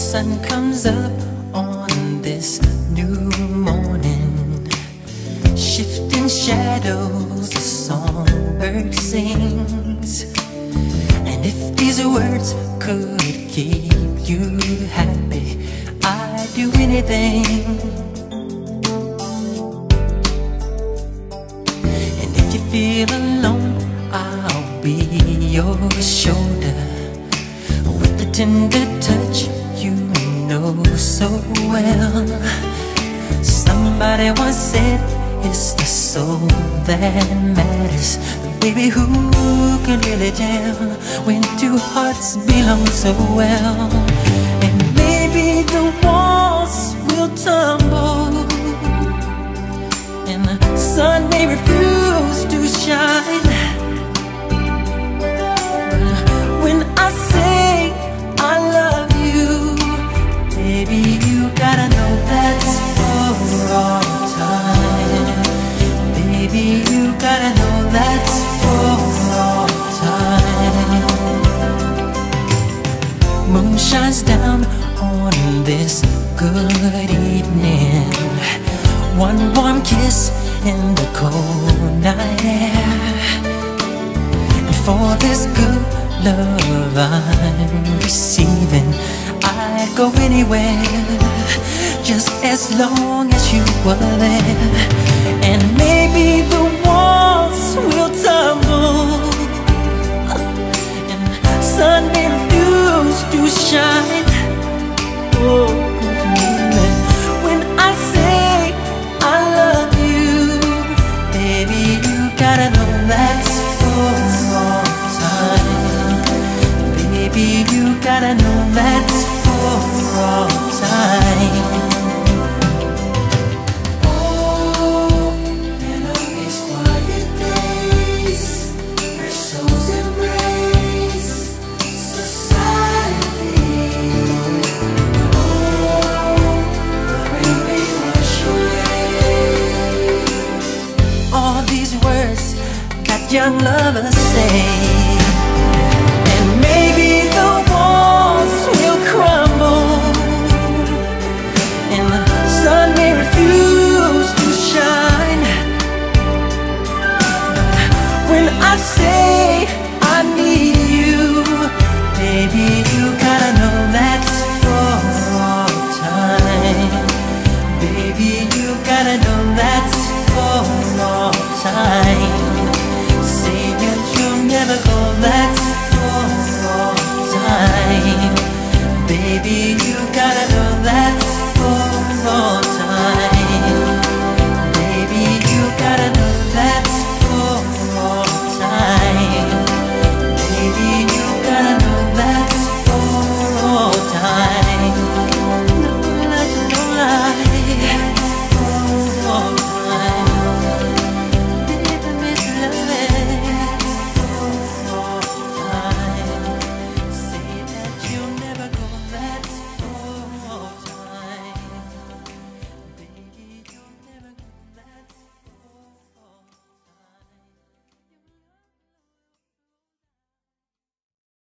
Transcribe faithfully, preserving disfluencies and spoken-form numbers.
sun comes up on this new morning, shifting shadows, a songbird sings. And if these words could keep you happy, I'd do anything. And if you feel alone, I'll be your shoulder, with the tender touch you know so well. Somebody once said it's the soul that matters, but baby, who can really tell when two hearts belong so well? And maybe the walls will tumble, and the sun may refuse to shine, but when I say I love you, baby, you gotta know that's for all time. Baby, you gotta know that's for all time. Moon shines down on this good evening, one warm kiss in the cold night air. And for this good love I'm receiving, I'd go anywhere, just as long as you were there. And maybe the walls will tumble, and the sun may refuse to shine. Oh, when I say I love you, baby, you gotta know that's for all time. Baby, you gotta know that's for all time. Young lovers say, and maybe the walls will crumble, and the sun may refuse to shine, but when I say